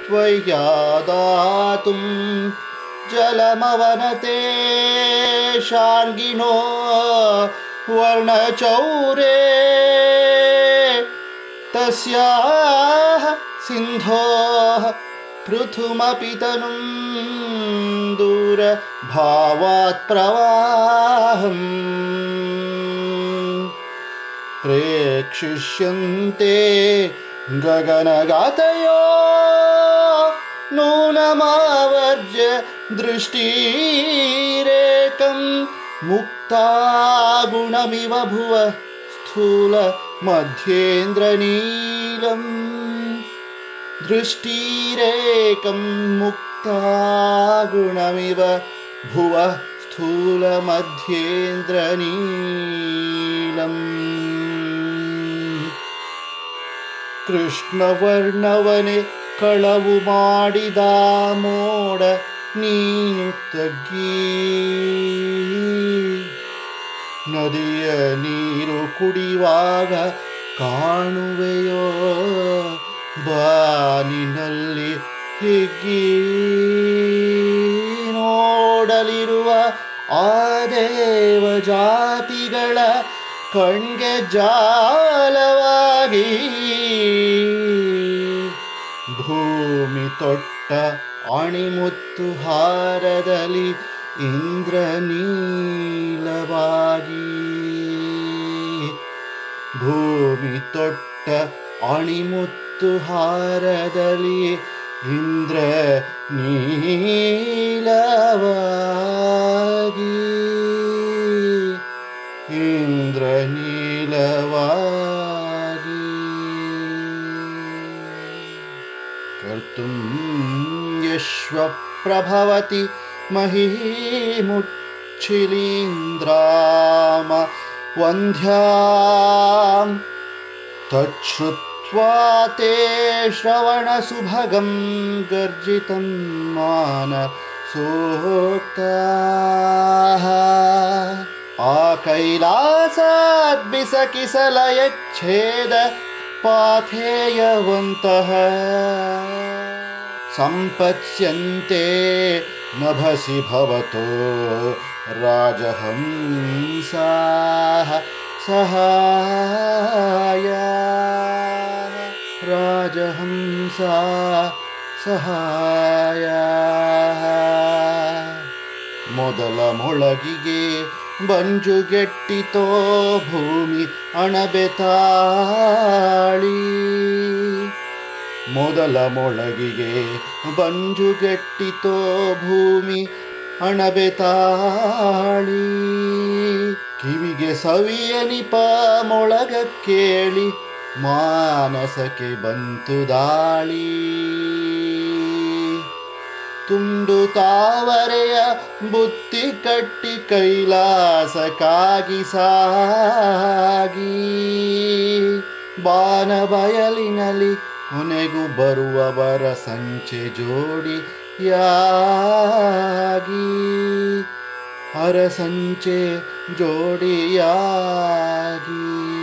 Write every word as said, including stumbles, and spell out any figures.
त्वय्या दातुं जलमवनते शार्ङ्गिणो वर्णचौरे तस्याः सिन्धोः पृथुमपि तनुं दूरभावात् प्रवाहम् प्रेक्षिष्यन्ते गगनगातयो नूनमावर्ज्य दृष्टिरेकं मुक्तागुणमिव भुव स्थूल मध्येन्द्रनीलम् दृष्टिरेकं मुक्तागुणमिव भुव स्थूल मध्येन्द्रनीलम् ಕೃಷ್ಣವರ್ಣವನೆ ಕಳವು ಮಾಡಿದ ಮೋಡ ನೀನು ತಗ್ಗಿ ನದಿಯ ನೀರು ಕುಡಿಯುವಾಗ ಕಾಣುವೆಯೋ ಬಾನಿನಲ್ಲಿ ಹಿಗ್ಗಿ ನೋಡಲಿರುವ ಆ ದೇವ ಜಾತಿಗಳ ಕಣ್ಗೆ ಜಾಲವಾಗಿ ಭೂಮಿ ತೊಟ್ಟ ಅಣಿಮುತ್ತು ಹಾರದಲ್ಲಿ ಇಂದ್ರನೀಲವಾಗಿ ಭೂಮಿ ತೊಟ್ಟ ಅಣಿಮುತ್ತು ಹಾರದಲ್ಲಿ ಇಂದ್ರ ನೀಲವಾಗಿ ಇಂದ್ರ ನೀಲವಾಗಿ ಕರ್ತುಂ ಯಶ್ವ ಪ್ರಭವತಿ ಮಹೀಮುಚ್ಛಿಲೀಂದ್ರಾಮ ವಂದ್ಯಾಂ ತಚ್ಛ್ರುತ್ವಾ ತೇ ಶ್ರವಣ ಸುಭಗಂ ಗರ್ಜಿತಂ ಮಾನಸೋಕ್ತಾಃ ಆ ಕೈಲಾಸಾದ್ ಬಿಸಕಿಸಲಯಚ್ಛೇದ ಪಾಥೇಯವಂತಹ ಸಂಪತ್ಸ್ಯಂತೆ ನಭಸಿ ಭವತೋ ರಾಜಹಂಸಾಃ ಸಹಾಯ ರಾಜಹಂಸಾ ಸಹಾಯ ಮೊದಲ ಮೊಳಗಿಗೆ ಬಂಜುಗೆಟ್ಟಿತೋ ಭೂಮಿ ಅಣಬೆತಾಳಿ ಮೊದಲ ಮೊಳಗಿಗೆ ಬಂಜುಗೆಟ್ಟಿತೋ ಭೂಮಿ ಅಣಬೆತಾಳಿ ಕಿವಿಗೆ ಸವಿಯನಿಪ ಮೊಳಗ ಕೇಳಿ ಮಾನಸಕ್ಕೆ ಬಂತು ದಾಳಿ ತುಂಡು ತಾವರೆಯ ಬುತ್ತಿ ಕಟ್ಟಿ ಕೈಲಾಸಕ್ಕಾಗಿ ಸಾಗಿ ಬಾನ ಬಯಲಿನಲ್ಲಿ ಕೊನೆಗೂ ಬರುವವರ ಸಂಚೆ ಜೋಡಿಯಾಗಿ ಅರಸಂಚೆ ಜೋಡಿಯಾಗಿ